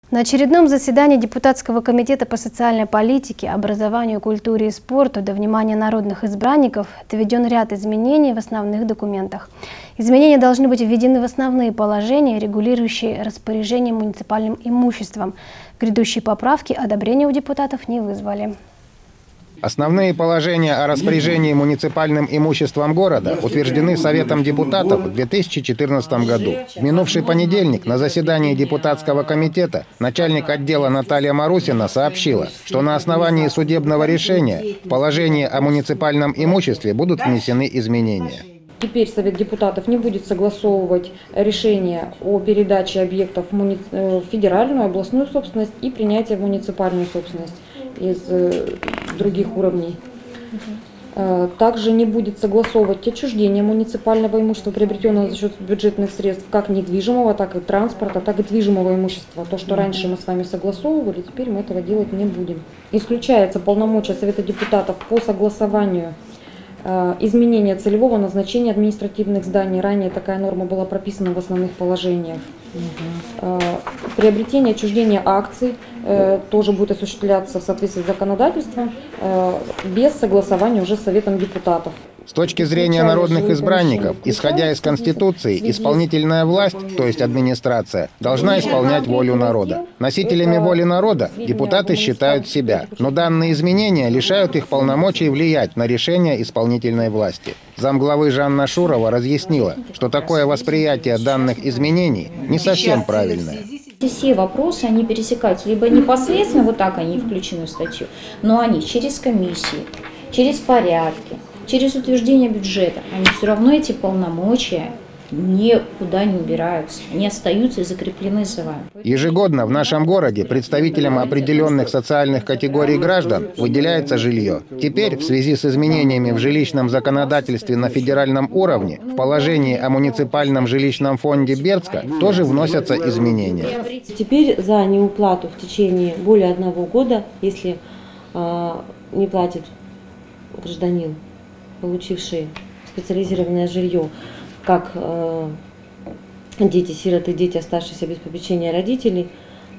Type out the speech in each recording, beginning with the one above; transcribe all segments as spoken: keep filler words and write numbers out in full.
На очередном заседании Депутатского комитета по социальной политике, образованию, культуре и спорту до внимания народных избранников доведен ряд изменений в основных документах. Изменения должны быть введены в основные положения, регулирующие распоряжение муниципальным имуществом. Грядущие поправки одобрения у депутатов не вызвали. Основные положения о распоряжении муниципальным имуществом города утверждены Советом депутатов в две тысячи четырнадцатом году. В минувший понедельник на заседании депутатского комитета начальник отдела Наталья Марусина сообщила, что на основании судебного решения в положение о муниципальном имуществе будут внесены изменения. Теперь Совет депутатов не будет согласовывать решение о передаче объектов в федеральную, областную собственность и принятие в муниципальную собственность из других уровней. Также не будет согласовывать отчуждение муниципального имущества, приобретенного за счет бюджетных средств, как недвижимого, так и транспорта, так и движимого имущества. То, что раньше мы с вами согласовывали, теперь мы этого делать не будем. Исключается полномочия Совета депутатов по согласованию изменения целевого назначения административных зданий. Ранее такая норма была прописана в основных положениях. Угу. Приобретение, отчуждение акций э, тоже будет осуществляться в соответствии с законодательством э, без согласования уже с Советом депутатов. С точки зрения народных избранников, исходя из Конституции, исполнительная власть, то есть администрация, должна исполнять волю народа. Носителями воли народа депутаты считают себя, но данные изменения лишают их полномочий влиять на решения исполнительной власти. Замглавы Жанна Шурова разъяснила, что такое восприятие данных изменений не совсем правильное. Все вопросы, они пересекаются либо непосредственно, вот так они включены в статью, но они через комиссии, через порядки, через утверждение бюджета, они все равно, эти полномочия, никуда не убираются, они остаются и закреплены за вами. Ежегодно в нашем городе представителям определенных социальных категорий граждан выделяется жилье. Теперь, в связи с изменениями в жилищном законодательстве на федеральном уровне, в положении о муниципальном жилищном фонде Бердска тоже вносятся изменения. Теперь за неуплату в течение более одного года, если э, не платит гражданин, получивший специализированное жилье, как э, дети-сироты, дети, оставшиеся без попечения родителей,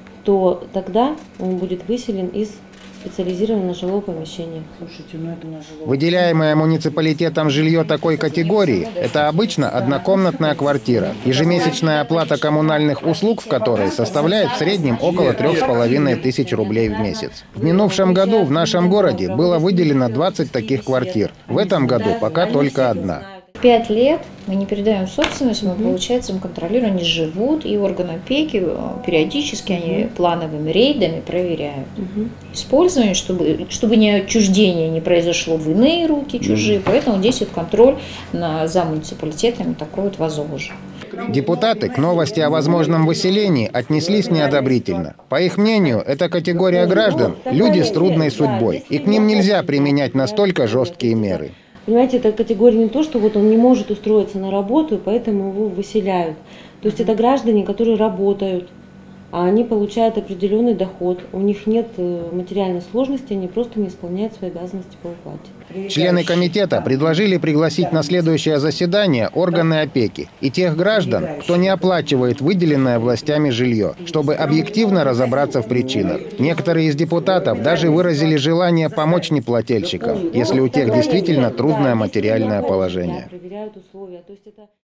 то тогда он будет выселен из специализированного жилого помещения. Слушайте, ну это не жилое. Выделяемое муниципалитетом жилье такой категории – это обычно однокомнатная квартира, ежемесячная оплата коммунальных услуг в которой составляет в среднем около трех с половиной тысяч рублей в месяц. В минувшем году в нашем городе было выделено двадцать таких квартир. В этом году пока только одна. Пять лет мы не передаем собственность, мы, получается, мы контролируем, они живут, и органы опеки периодически они плановыми рейдами проверяют использование, чтобы, чтобы не отчуждение не произошло в иные руки чужие, поэтому действует контроль на, за муниципалитетами такой вот ВАЗОЖ. Депутаты к новости о возможном выселении отнеслись неодобрительно. По их мнению, эта категория граждан – люди с трудной судьбой, и к ним нельзя применять настолько жесткие меры. Понимаете, это категория не то, что вот он не может устроиться на работу, и поэтому его выселяют. То есть это граждане, которые работают, а они получают определенный доход, у них нет материальной сложности, они просто не исполняют свои обязанности по уплате. Члены комитета предложили пригласить на следующее заседание органы опеки и тех граждан, кто не оплачивает выделенное властями жилье, чтобы объективно разобраться в причинах. Некоторые из депутатов даже выразили желание помочь неплательщикам, если у тех действительно трудное материальное положение.